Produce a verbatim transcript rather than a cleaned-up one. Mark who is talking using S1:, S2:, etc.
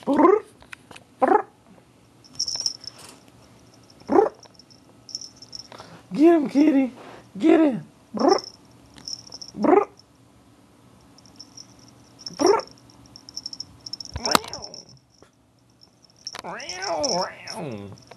S1: Brr, brr, brr. Get him, kitty. Get him. Brr, brr, brr. Meow. Meow, meow.